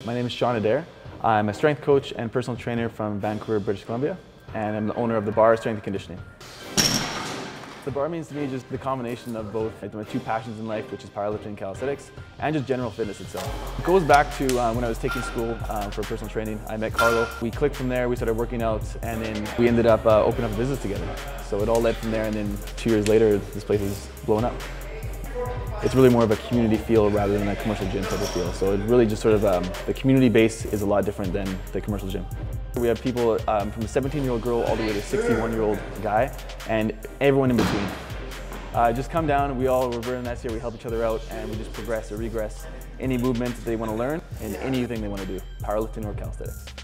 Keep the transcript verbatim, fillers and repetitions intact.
My name is Sean Adair. I'm a strength coach and personal trainer from Vancouver, British Columbia, and I'm the owner of the Bar Strength and Conditioning. The bar means to me just the combination of both my two passions in life, which is powerlifting and calisthenics, and just general fitness itself. It goes back to uh, when I was taking school um, for personal training. I met Carlo. We clicked from there, we started working out, and then we ended up uh, opening up a business together. So it all led from there, and then two years later, this place is blown up. It's really more of a community feel rather than a commercial gym type of feel. So it really just sort of, um, the community base is a lot different than the commercial gym. We have people um, from a seventeen year old girl all the way to a sixty-one year old guy, and everyone in between. Uh, just come down, we all, we're very nice here, we help each other out, and we just progress or regress any movement that they want to learn and anything they want to do, powerlifting or calisthenics.